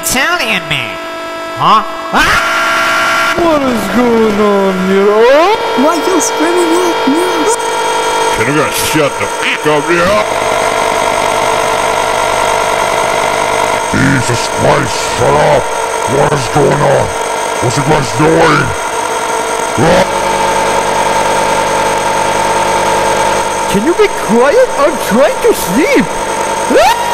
Italian man. Huh? Ah! What is going on here? Oh! Why you screaming at me? Can you guys shut the f*** up here? Jesus Christ, shut up! What is going on? What's you guys doing? Can you be quiet? I'm trying to sleep.